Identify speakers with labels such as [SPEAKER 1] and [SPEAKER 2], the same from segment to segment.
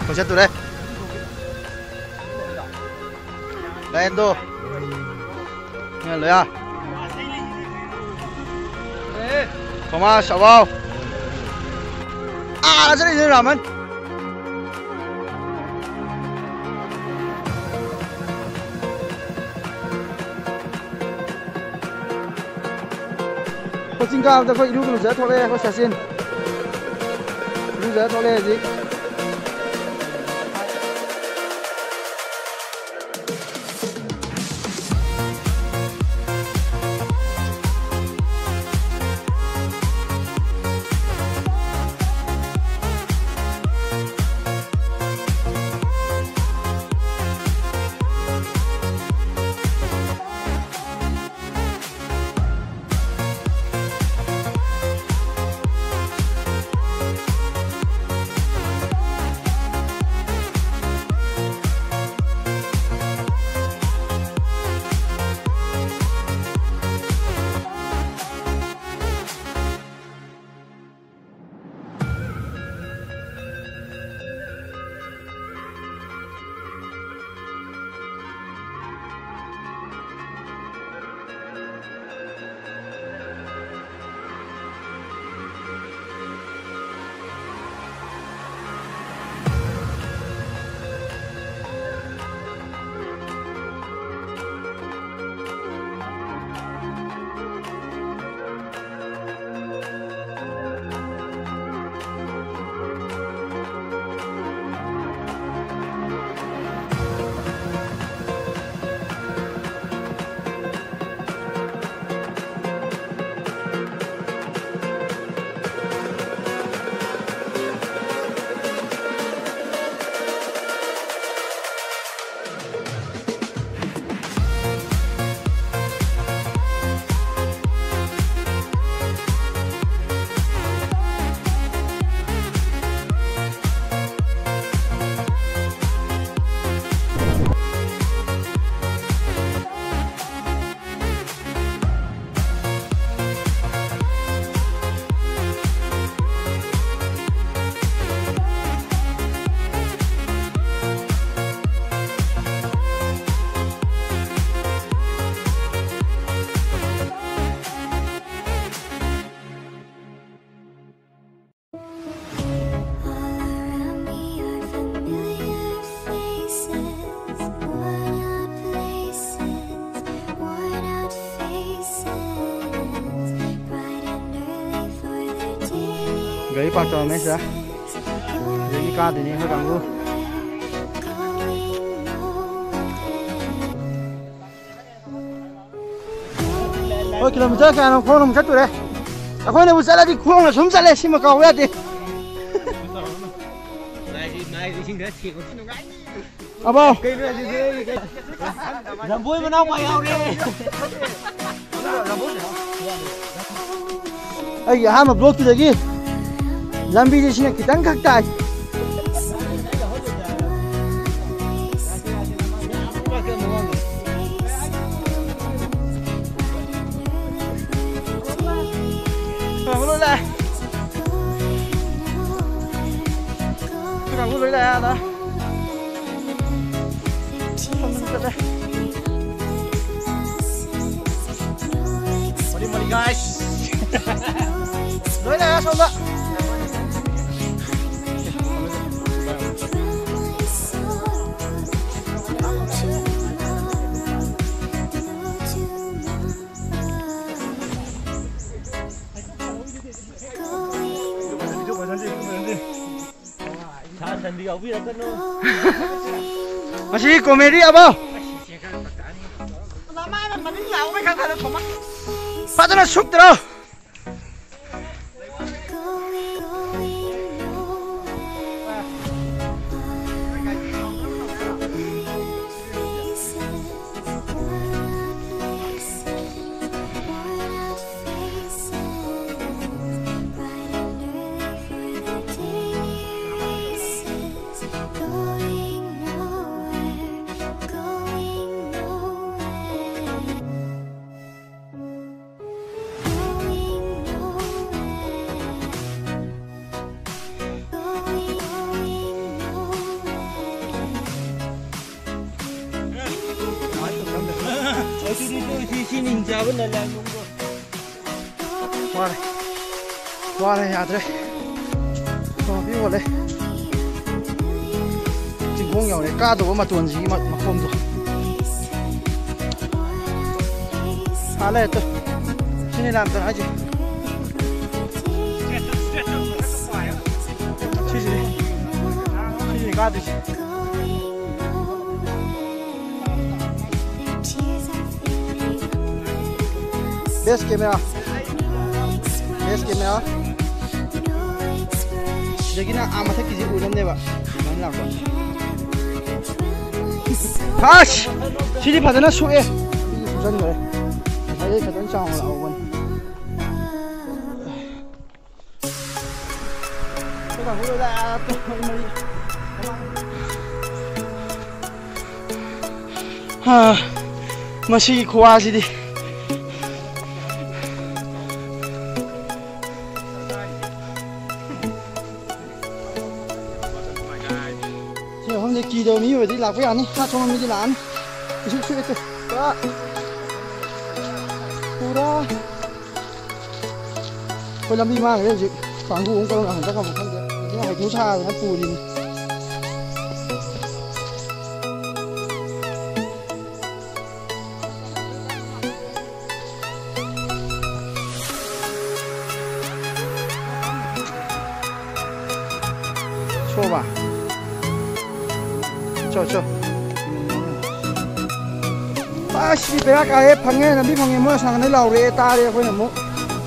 [SPEAKER 1] Còn chết tụi đây. Đây Endo. Nghe lưới à? Không à, sợ vào. À, nó sẽ đi làm anh. Có xin cao, tôi có ilu cái thôi đây, có xin. Ilu thôi đây gì? Gấy bao trò mấy giờ? Gấy ca thì hơi càng luôn. Ôi kìa mình chơi cái nó không chết rồi đấy. À khôi này mình sẽ là đi khuôn là xuống sẽ lên xin mà cầu ra đi. À bao? Làm vui mà nó ngoài ao đi. Ay ya ham blog tu lagi. Lambi di sini kita angkat tai. Kurang lah. Kurang lah dah. Mari guys. Nói này xong đó. Masih komedi apa? Padahal suk terus.
[SPEAKER 2] ninjabana la nungo.
[SPEAKER 1] Wale yadre. Bi wale. Jingkong yaw le ka do ma tuan ji ma khom do. Hala to. Sini lam ta aje. Sini ka do. Best camera. Jadi nak amat kiji ulam deh pak. Mana lah pak. Pas. Sini pada nak suai. Susah ni boleh. Saya kata cang lah awan. Kita boleh dah tu mari. Masih kuat sih. Kỳ đầu mi phải đi lạc với anh đi, hát xong mình đi làm, đi suy suy đó, pura, coi làm đi mà cái gì, phản vụ cũng câu là chắc không được, cái này phải xa rồi phù gì, chua bà. Cho ba si be ka e phange na bi phange mo sang ne law re ta re khoi na mo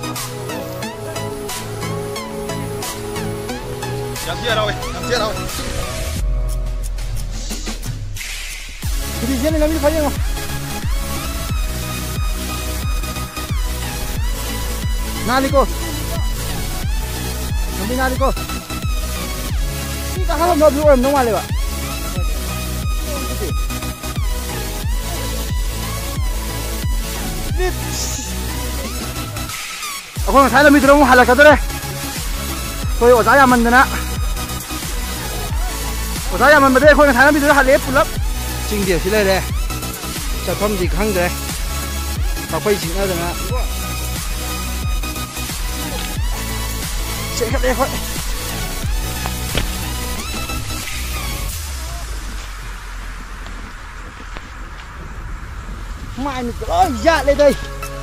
[SPEAKER 1] jam chia đâu đi trên này làm gì phải không naliko nabi naliko si ka ha no bi em no ma le ba Aku saya lebih terus halak tu deh. Kau yang saya mana? Saya mana deh? Kau yang saya lebih terus halak pulak. Cing dia sila deh. Cepat di kang deh. Tak payah cing ada na. Cek deh kau. Mai ni terus jat le deh.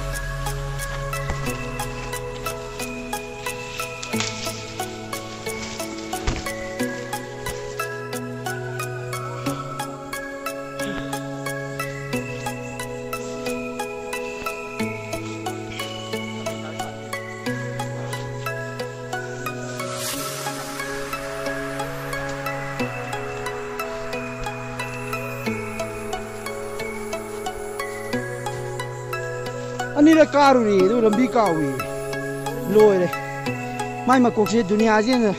[SPEAKER 1] Ani dah karuri, tu lembi kawi, loy le. Mai makok se dunia aja ni.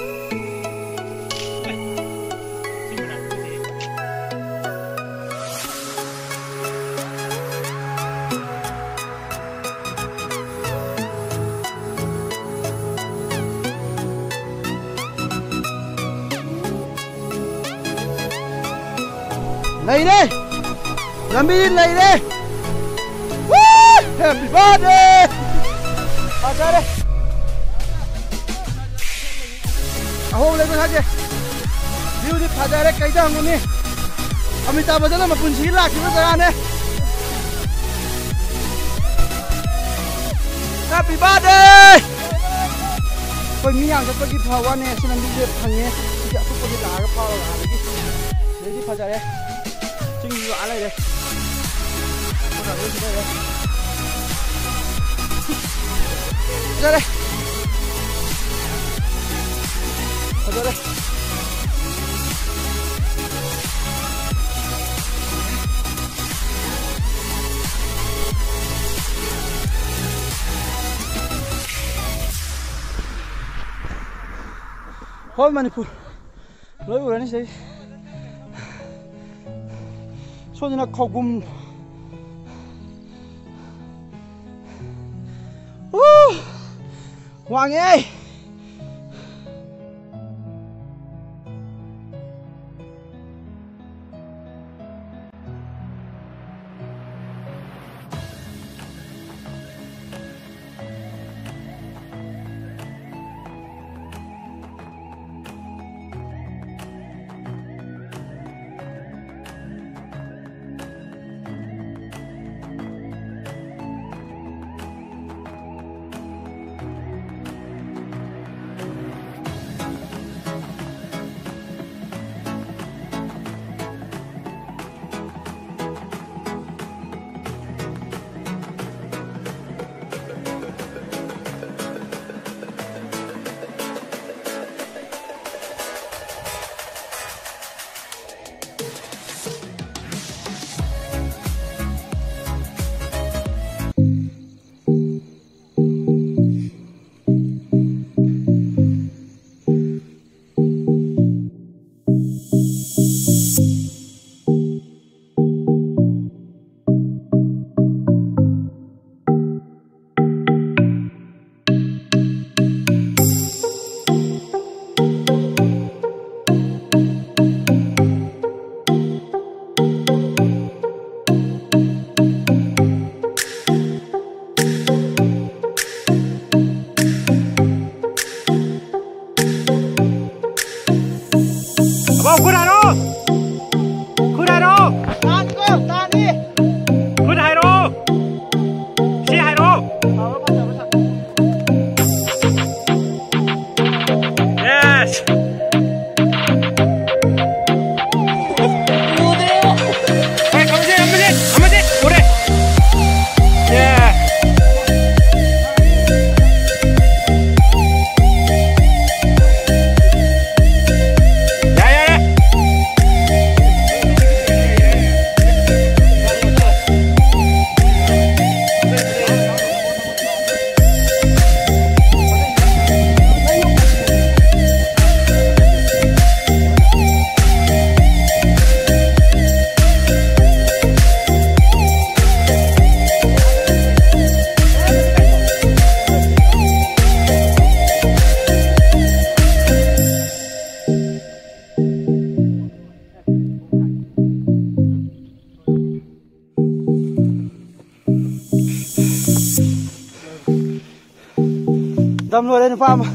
[SPEAKER 1] Lay deh, lembi lay deh. Happy birthday! Aja deh. Aku boleh saja. View di aja deh kayak dah ni. Amitabh Bachchan lah maupun sila kita jangan deh. Happy birthday! Kau miang kita pergi pawan ni, senang dia panggil. Sejak tu pergi dah pawan lagi. Jadi aja deh. Cinggu alai deh. Kita boleh deh. Aja deh. Aja deh. Hoi Manipur. Lối của nó sẽ. Số như là khâu gum. Hoàng ơi. คุณไฮโร่คุณไฮโร่ตานี่ก็ตานี่คุณไฮโร่ชี้ไฮโร่yes Dam lo lên farm.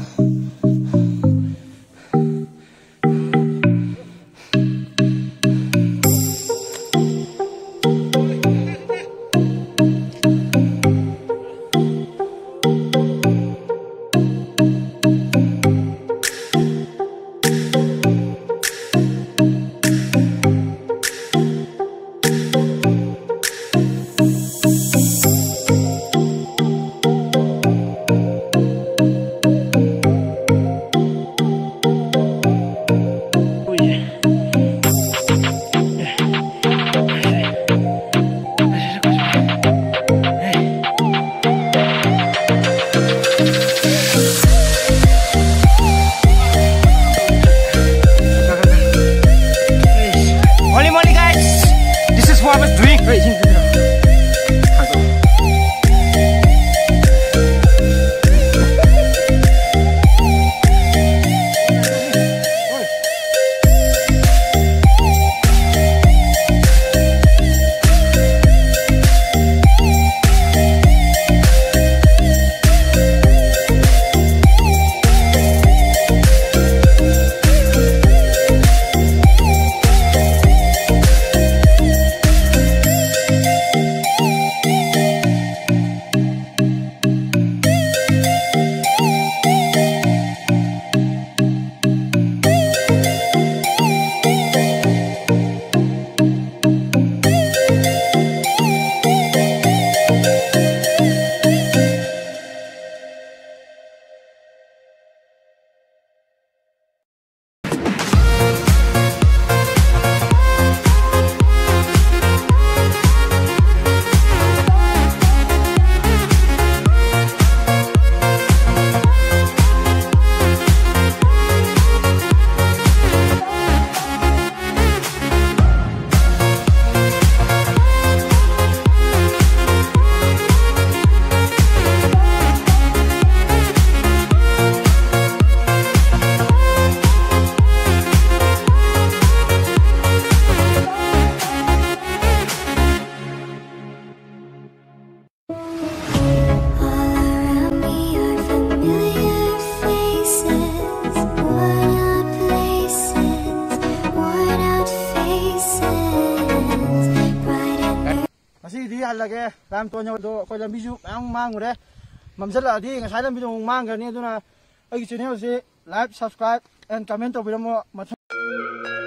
[SPEAKER 1] Lagi ram tonya do ko lam biju ang mang re mamsala di ngasai lam biju mang ga ni duna ai channel se like subscribe and comment to bi mo